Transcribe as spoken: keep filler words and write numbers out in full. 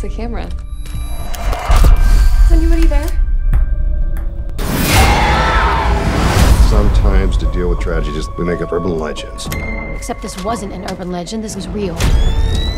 It's a camera. Is anybody there? Sometimes to deal with tragedies, we make up urban legends. Except this wasn't an urban legend, this was real.